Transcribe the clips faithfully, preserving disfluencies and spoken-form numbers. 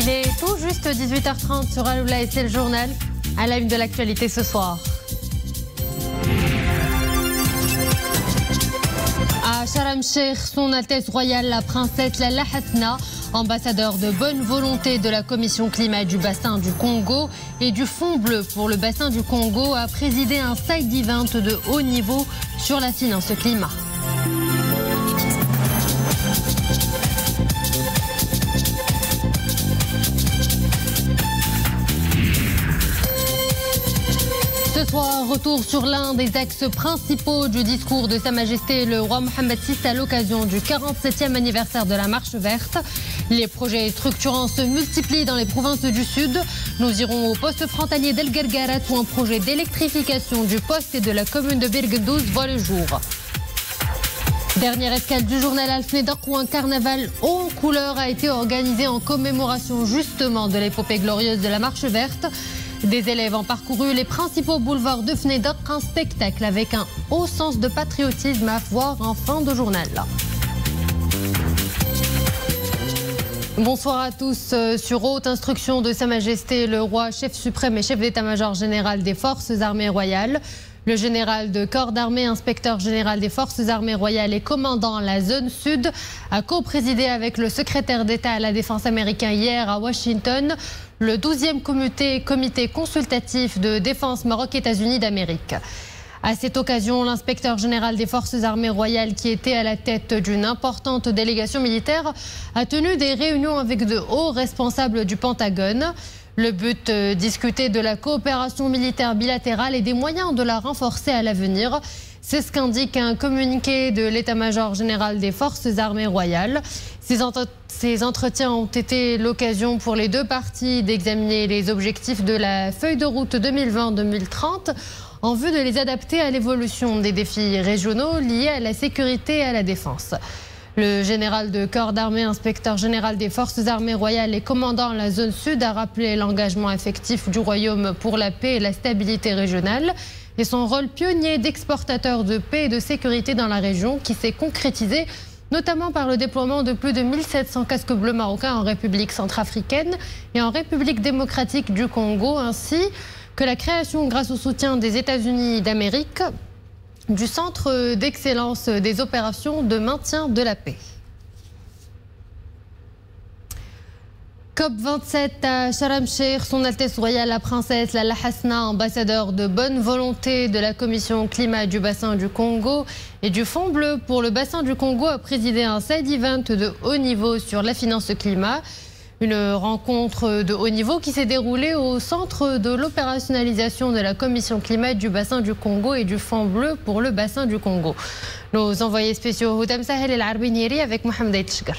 Il est tout juste dix-huit heures trente sur Aloula et c'est le journal. À la une de l'actualité ce soir. À Sharm el-Sheikh, son Altesse Royale la Princesse Lalla Hasna, ambassadeur de bonne volonté de la Commission Climat du bassin du Congo et du Fonds bleu pour le bassin du Congo, a présidé un side event de haut niveau sur la finance climat. Ce soir, retour sur l'un des axes principaux du discours de Sa Majesté le roi Mohammed six à l'occasion du quarante-septième anniversaire de la Marche verte. Les projets structurants se multiplient dans les provinces du Sud. Nous irons au poste frontalier d'El Gargarat où un projet d'électrification du poste et de la commune de Birgdouz voit le jour. Dernière escale du journal Al-Fnedaq où un carnaval haut en couleur a été organisé en commémoration justement de l'épopée glorieuse de la Marche verte. Des élèves ont parcouru les principaux boulevards de Fnedaq, un spectacle avec un haut sens de patriotisme à voir en fin de journal. Bonsoir à tous. Sur haute instruction de Sa Majesté le roi, chef suprême et chef d'état-major général des forces armées royales, le général de corps d'armée, inspecteur général des forces armées royales et commandant la zone sud, a co-présidé avec le secrétaire d'État à la défense américain hier à Washington le douzième comité, comité consultatif de défense Maroc-États-Unis d'Amérique. À cette occasion, l'inspecteur général des forces armées royales, qui était à la tête d'une importante délégation militaire, a tenu des réunions avec de hauts responsables du Pentagone. Le but, euh, discuter de la coopération militaire bilatérale et des moyens de la renforcer à l'avenir. C'est ce qu'indique un communiqué de l'état-major général des forces armées royales. Ces, entre ces entretiens ont été l'occasion pour les deux parties d'examiner les objectifs de la feuille de route deux mille vingt deux mille trente en vue de les adapter à l'évolution des défis régionaux liés à la sécurité et à la défense. Le général de corps d'armée, inspecteur général des forces armées royales et commandant la zone sud a rappelé l'engagement effectif du Royaume pour la paix et la stabilité régionale et son rôle pionnier d'exportateur de paix et de sécurité dans la région qui s'est concrétisé notamment par le déploiement de plus de mille sept cents casques bleus marocains en République centrafricaine et en République démocratique du Congo, ainsi que la création, grâce au soutien des États-Unis d'Amérique, du Centre d'excellence des opérations de maintien de la paix. COP vingt-sept à Sharm el-Sheikh, son Altesse Royale la Princesse Lalla Hasna, ambassadeur de bonne volonté de la Commission Climat du bassin du Congo et du Fonds bleu pour le bassin du Congo, a présidé un side event de haut niveau sur la finance climat. Une rencontre de haut niveau qui s'est déroulée au centre de l'opérationnalisation de la Commission Climat du bassin du Congo et du Fonds bleu pour le bassin du Congo. Nos envoyés spéciaux Houdam Sahel et l'Arbiniri avec Mohamed Aïtchgar.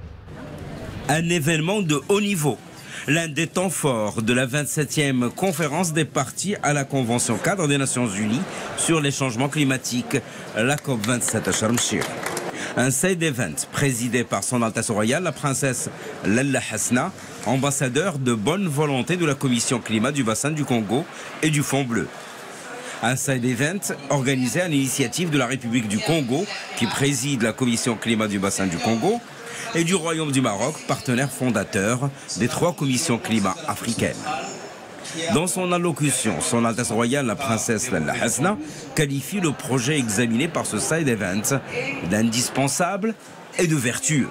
Un événement de haut niveau, l'un des temps forts de la vingt-septième conférence des parties à la Convention cadre des Nations Unies sur les changements climatiques, la COP vingt-sept à Sharm el-Sheikh. Un side event présidé par son Altesse Royale, la Princesse Lalla Hasna, ambassadeur de bonne volonté de la Commission Climat du bassin du Congo et du Fonds bleu. Un side event organisé à l'initiative de la République du Congo, qui préside la Commission Climat du bassin du Congo, et du Royaume du Maroc, partenaire fondateur des trois commissions climat africaines. Dans son allocution, son Altesse Royale, la Princesse Lalla Hasna, qualifie le projet examiné par ce side event d'indispensable et de vertueux.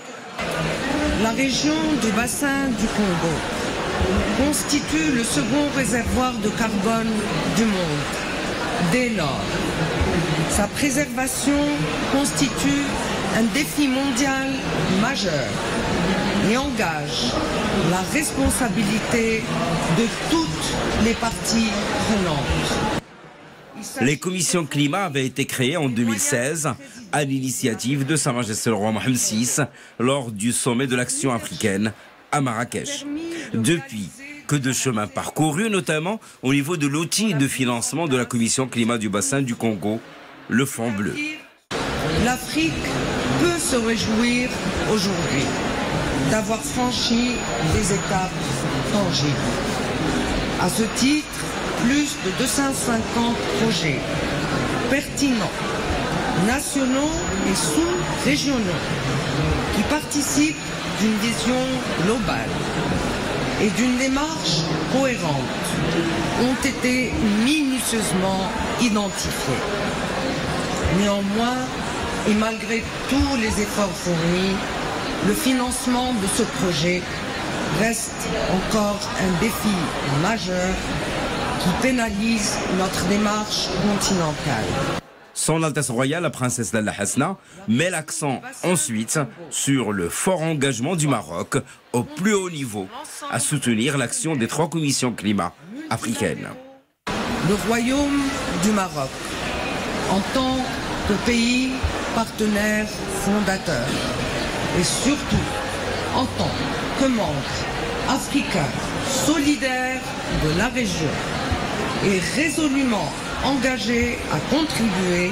La région du bassin du Congo constitue le second réservoir de carbone du monde. Dès lors, sa préservation constitue un défi mondial majeur et engage la responsabilité de toutes les parties prenantes. Les commissions climat avaient été créées en deux mille seize à l'initiative de Sa Majesté le roi Mohammed six lors du sommet de l'action africaine à Marrakech. Depuis, que de chemin parcouru, notamment au niveau de l'outil de financement de la Commission climat du bassin du Congo, le Fonds bleu. L'Afrique peut se réjouir aujourd'hui d'avoir franchi des étapes tangibles. À ce titre, plus de deux cent cinquante projets pertinents, nationaux et sous-régionaux, qui participent d'une vision globale et d'une démarche cohérente ont été minutieusement identifiés. Néanmoins, et malgré tous les efforts fournis, le financement de ce projet reste encore un défi majeur qui pénalise notre démarche continentale. Son Altesse Royale, la princesse Lalla Hasna, met l'accent ensuite sur le fort engagement du Maroc au plus haut niveau à soutenir l'action des trois commissions climat africaines. Le Royaume du Maroc, en tant que pays partenaire fondateur et surtout en tant que membre africain solidaire de la région, est résolument engagé à contribuer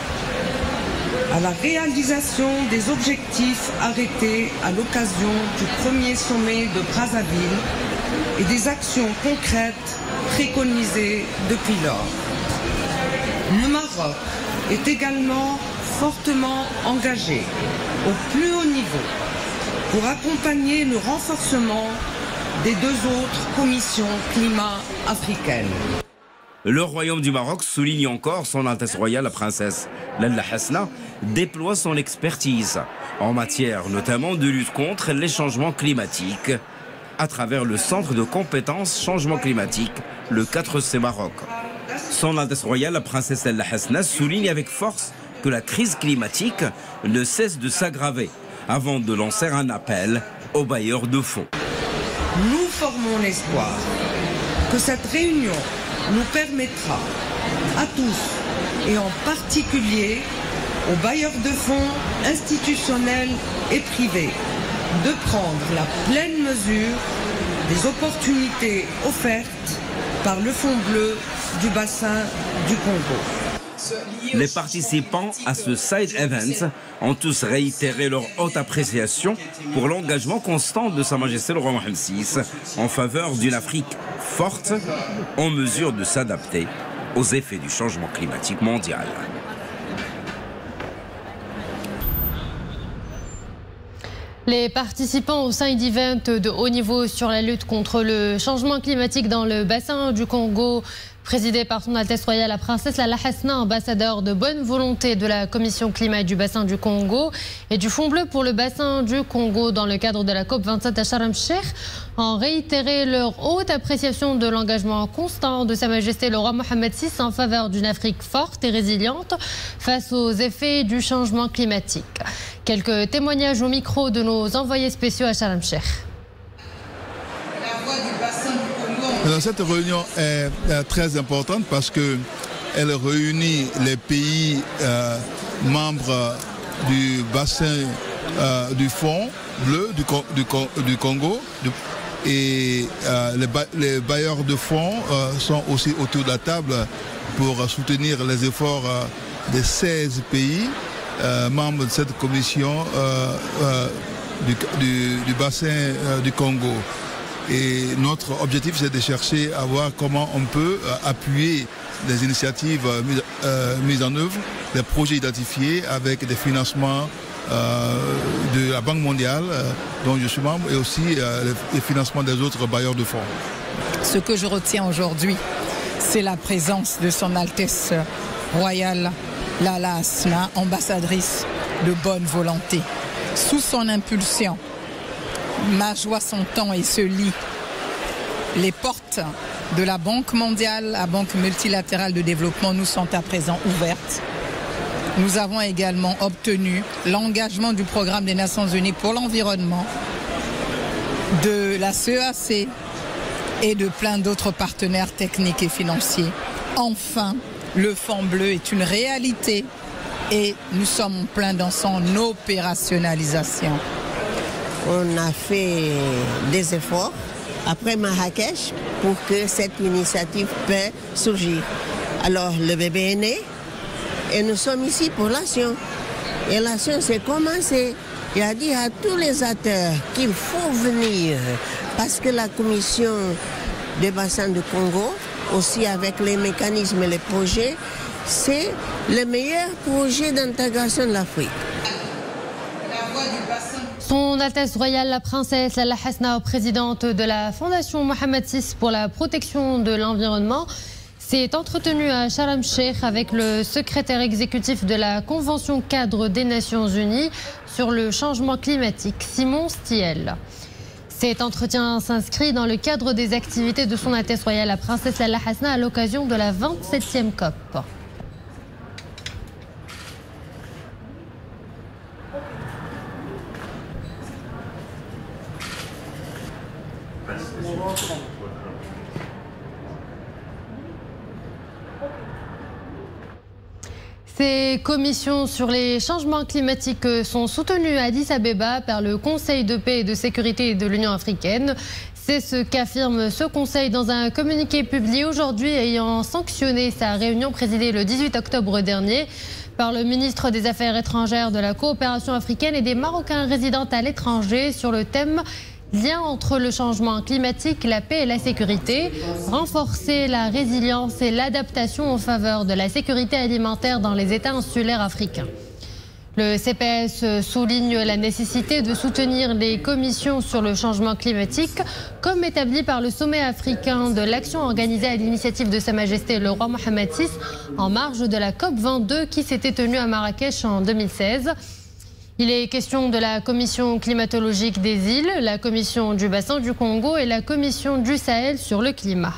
à la réalisation des objectifs arrêtés à l'occasion du premier sommet de Brazzaville et des actions concrètes préconisées depuis lors. Le Maroc est également fortement engagé au plus haut niveau pour accompagner le renforcement des deux autres commissions climat africaines. Le Royaume du Maroc souligne encore son Altesse Royale, la princesse Lalla Hasna, déploie son expertise en matière notamment de lutte contre les changements climatiques à travers le Centre de compétences changement climatique, le quatre C Maroc. Son Altesse Royale, la princesse Lalla Hasna, souligne avec force que la crise climatique ne cesse de s'aggraver avant de lancer un appel aux bailleurs de fonds. Nous formons l'espoir que cette réunion nous permettra à tous, et en particulier aux bailleurs de fonds institutionnels et privés, de prendre la pleine mesure des opportunités offertes par le Fonds bleu du bassin du Congo. Les participants à ce side event ont tous réitéré leur haute appréciation pour l'engagement constant de Sa Majesté le roi Mohammed six en faveur d'une Afrique forte en mesure de s'adapter aux effets du changement climatique mondial. Les participants au side event de haut niveau sur la lutte contre le changement climatique dans le bassin du Congo, présidé par son Altesse Royale la princesse Lalla Hasna, ambassadeur de bonne volonté de la commission climat du bassin du Congo et du Fonds bleu pour le bassin du Congo dans le cadre de la COP vingt-sept à Sharm el-Cheikh, ont réitéré leur haute appréciation de l'engagement constant de Sa Majesté le roi Mohammed six en faveur d'une Afrique forte et résiliente face aux effets du changement climatique. Quelques témoignages au micro de nos envoyés spéciaux à Sharm el-Cheikh. Cette réunion est très importante parce qu'elle réunit les pays euh, membres du bassin euh, du Fonds bleu du, du, du Congo du, et euh, les, ba les bailleurs de fonds euh, sont aussi autour de la table pour soutenir les efforts euh, des seize pays euh, membres de cette commission euh, euh, du, du, du bassin euh, du Congo. Et notre objectif, c'est de chercher à voir comment on peut euh, appuyer les initiatives euh, mises, euh, mises en œuvre, des projets identifiés avec des financements euh, de la Banque mondiale, euh, dont je suis membre, et aussi euh, les, les financements des autres bailleurs de fonds. Ce que je retiens aujourd'hui, c'est la présence de son Altesse Royale Lalla Hasna, ambassadrice de bonne volonté. Sous son impulsion, ma joie s'entend et se lie. Les portes de la Banque mondiale, la Banque multilatérale de développement, nous sont à présent ouvertes. Nous avons également obtenu l'engagement du programme des Nations Unies pour l'environnement, de la C E A C et de plein d'autres partenaires techniques et financiers. Enfin, le Fonds bleu est une réalité et nous sommes en plein dans son opérationnalisation. On a fait des efforts après Marrakech pour que cette initiative puisse surgir. Alors le bébé est né et nous sommes ici pour l'action. Et l'action s'est commencée. Il a dit à tous les acteurs qu'il faut venir parce que la commission des bassins du Congo, aussi avec les mécanismes et les projets, c'est le meilleur projet d'intégration de l'Afrique. Son Altesse Royale la Princesse Lalla Hasna, présidente de la Fondation Mohammed six pour la protection de l'environnement, s'est entretenue à Sharm el-Sheikh avec le secrétaire exécutif de la Convention cadre des Nations Unies sur le changement climatique, Simon Stiell. Cet entretien s'inscrit dans le cadre des activités de Son Altesse Royale la Princesse Lalla Hasna à l'occasion de la vingt-septième COP. Ces commissions sur les changements climatiques sont soutenues à Addis Abeba par le Conseil de paix et de sécurité de l'Union africaine. C'est ce qu'affirme ce Conseil dans un communiqué publié aujourd'hui ayant sanctionné sa réunion présidée le dix-huit octobre dernier par le ministre des Affaires étrangères, de la coopération africaine et des Marocains résidant à l'étranger sur le thème lien entre le changement climatique, la paix et la sécurité, renforcer la résilience et l'adaptation en faveur de la sécurité alimentaire dans les États insulaires africains. Le C P S souligne la nécessité de soutenir les commissions sur le changement climatique, comme établi par le sommet africain de l'action organisée à l'initiative de Sa Majesté le roi Mohammed six en marge de la COP vingt-deux qui s'était tenue à Marrakech en deux mille seize. Il est question de la commission climatologique des îles, la commission du bassin du Congo et la commission du Sahel sur le climat.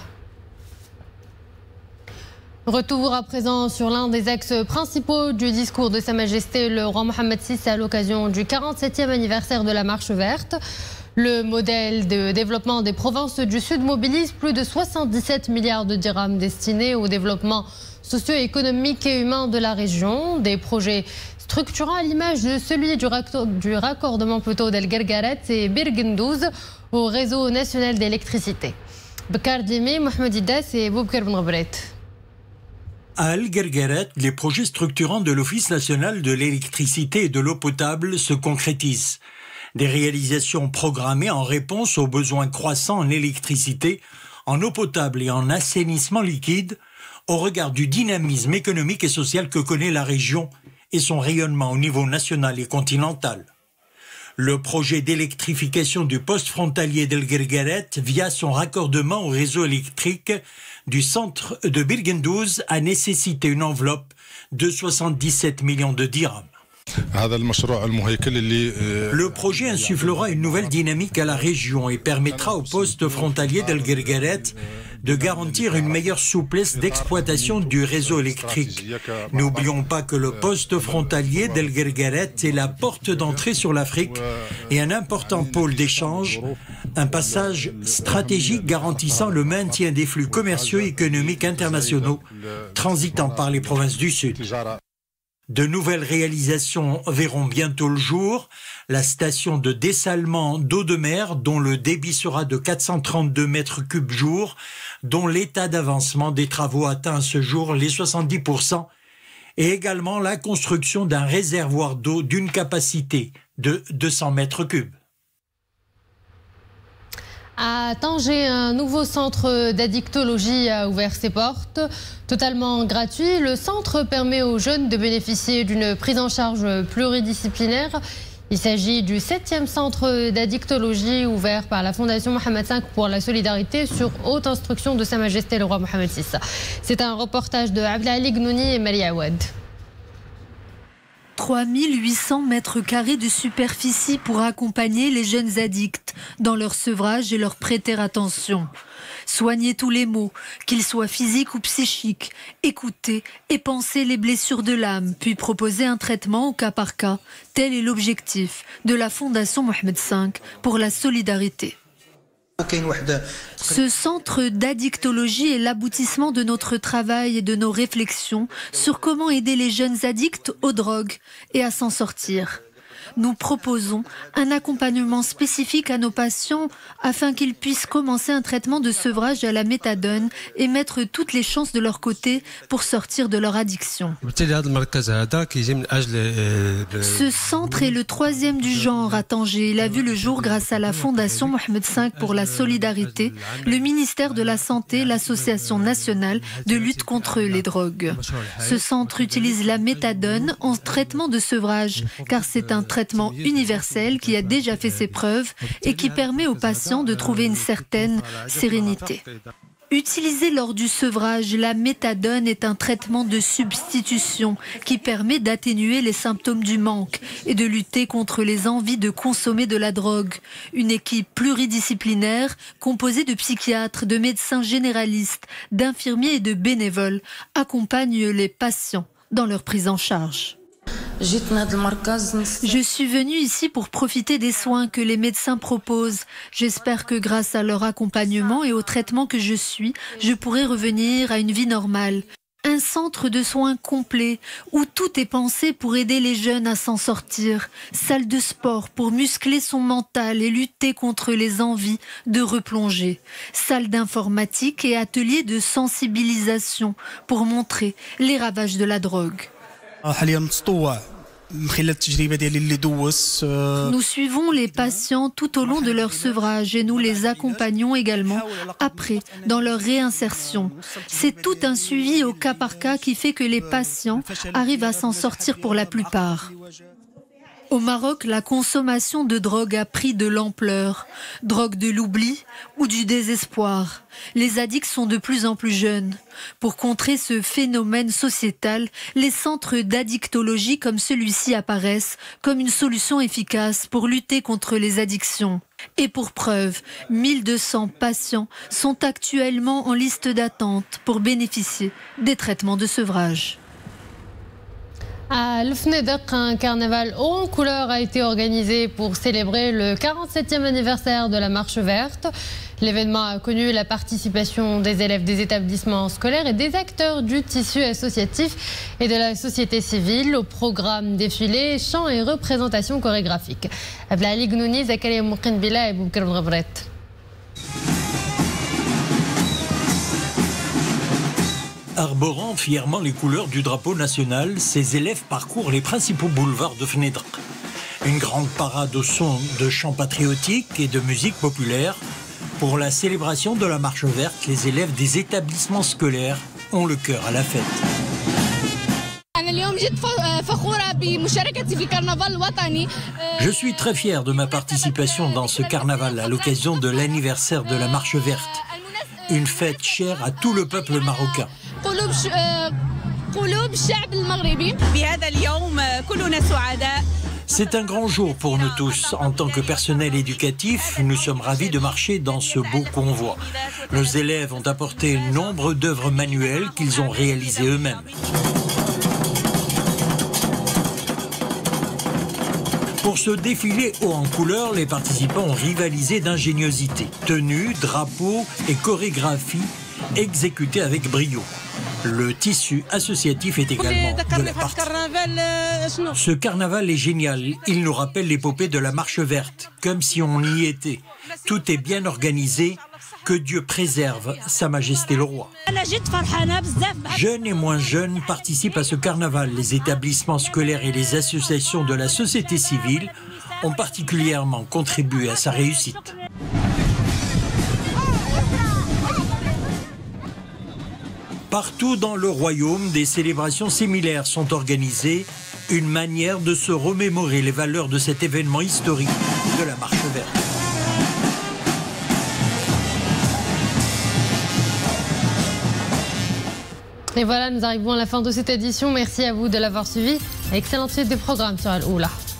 Retour à présent sur l'un des axes principaux du discours de Sa Majesté le roi Mohammed six à l'occasion du quarante-septième anniversaire de la Marche verte. Le modèle de développement des provinces du Sud mobilise plus de soixante-dix-sept milliards de dirhams destinés au développement socio-économique et humain de la région. Des projets structurant à l'image de celui du, du raccordement plutôt d'El Guerguerat et Birgendouz au réseau national d'électricité. Bakar Dimi, Mohamed Iddas et Boubkar Ben Ghabret. À El Guerguerat, les projets structurants de l'Office national de l'électricité et de l'eau potable se concrétisent. Des réalisations programmées en réponse aux besoins croissants en électricité, en eau potable et en assainissement liquide, au regard du dynamisme économique et social que connaît la région et son rayonnement au niveau national et continental. Le projet d'électrification du poste frontalier d'El Guerguerat via son raccordement au réseau électrique du centre de Birgendouz a nécessité une enveloppe de soixante-dix-sept millions de dirhams. Le projet insufflera une nouvelle dynamique à la région et permettra au poste frontalier d'El Guerguerat de garantir une meilleure souplesse d'exploitation du réseau électrique. N'oublions pas que le poste frontalier d'El Guerguerat est la porte d'entrée sur l'Afrique et un important pôle d'échange, un passage stratégique garantissant le maintien des flux commerciaux et économiques internationaux transitant par les provinces du Sud. De nouvelles réalisations verront bientôt le jour. La station de dessalement d'eau de mer, dont le débit sera de quatre cent trente-deux mètres cubes jour, dont l'état d'avancement des travaux atteint à ce jour les soixante-dix pour cent, et également la construction d'un réservoir d'eau d'une capacité de deux cents mètres cubes. À Tanger, un nouveau centre d'addictologie a ouvert ses portes. Totalement gratuit, le centre permet aux jeunes de bénéficier d'une prise en charge pluridisciplinaire. Il s'agit du septième centre d'addictologie ouvert par la Fondation Mohammed cinq pour la solidarité sur haute instruction de Sa Majesté le roi Mohammed six. C'est un reportage de Abdelali Gnouni et Maria Awad. trois mille huit cents mètres carrés de superficie pour accompagner les jeunes addicts dans leur sevrage et leur prêter attention. Soigner tous les maux, qu'ils soient physiques ou psychiques, écouter et penser les blessures de l'âme, puis proposer un traitement au cas par cas. Tel est l'objectif de la Fondation Mohammed cinq pour la solidarité. Ce centre d'addictologie est l'aboutissement de notre travail et de nos réflexions sur comment aider les jeunes addicts aux drogues et à s'en sortir. Nous proposons un accompagnement spécifique à nos patients afin qu'ils puissent commencer un traitement de sevrage à la méthadone et mettre toutes les chances de leur côté pour sortir de leur addiction. Ce centre est le troisième du genre à Tanger. Il a vu le jour grâce à la Fondation Mohammed cinq pour la solidarité, le ministère de la Santé, l'Association nationale de lutte contre les drogues. Ce centre utilise la méthadone en traitement de sevrage car c'est un traitement traitement universel qui a déjà fait ses preuves et qui permet aux patients de trouver une certaine sérénité. Utilisé lors du sevrage, la méthadone est un traitement de substitution qui permet d'atténuer les symptômes du manque et de lutter contre les envies de consommer de la drogue. Une équipe pluridisciplinaire composée de psychiatres, de médecins généralistes, d'infirmiers et de bénévoles accompagne les patients dans leur prise en charge. Je suis venue ici pour profiter des soins que les médecins proposent. J'espère que grâce à leur accompagnement et au traitement que je suis, je pourrai revenir à une vie normale. Un centre de soins complet où tout est pensé pour aider les jeunes à s'en sortir. Salle de sport pour muscler son mental et lutter contre les envies de replonger. Salle d'informatique et atelier de sensibilisation pour montrer les ravages de la drogue. Nous suivons les patients tout au long de leur sevrage et nous les accompagnons également après dans leur réinsertion. C'est tout un suivi au cas par cas qui fait que les patients arrivent à s'en sortir pour la plupart. Au Maroc, la consommation de drogue a pris de l'ampleur. Drogue de l'oubli ou du désespoir. Les addicts sont de plus en plus jeunes. Pour contrer ce phénomène sociétal, les centres d'addictologie comme celui-ci apparaissent comme une solution efficace pour lutter contre les addictions. Et pour preuve, mille deux cents patients sont actuellement en liste d'attente pour bénéficier des traitements de sevrage. À Lefnedek, un carnaval haut en couleur a été organisé pour célébrer le quarante-septième anniversaire de la Marche verte. L'événement a connu la participation des élèves des établissements scolaires et des acteurs du tissu associatif et de la société civile. Au programme défilé, chants et représentations chorégraphiques. Abdelali Gnouni, Zakaria Moukin Bila et Boubkar Bravret. Arborant fièrement les couleurs du drapeau national, ces élèves parcourent les principaux boulevards de Fnedr. Une grande parade au son de chants patriotiques et de musique populaire. Pour la célébration de la Marche verte, les élèves des établissements scolaires ont le cœur à la fête. Je suis très fier de ma participation dans ce carnaval à l'occasion de l'anniversaire de la Marche verte. Une fête chère à tout le peuple marocain. C'est un grand jour pour nous tous. En tant que personnel éducatif, nous sommes ravis de marcher dans ce beau convoi. Nos élèves ont apporté nombre d'œuvres manuelles qu'ils ont réalisées eux-mêmes. Pour ce défilé haut en couleur, les participants ont rivalisé d'ingéniosité. Tenues, drapeaux et chorégraphies exécutées avec brio. Le tissu associatif est également de la partie. Ce carnaval est génial. Il nous rappelle l'épopée de la Marche verte, comme si on y était. Tout est bien organisé. Que Dieu préserve Sa Majesté le Roi. Jeunes et moins jeunes participent à ce carnaval. Les établissements scolaires et les associations de la société civile ont particulièrement contribué à sa réussite. Partout dans le royaume, des célébrations similaires sont organisées, une manière de se remémorer les valeurs de cet événement historique de la Marche verte. Et voilà, nous arrivons à la fin de cette édition. Merci à vous de l'avoir suivi. Excellente suite des programmes sur Al-Oula.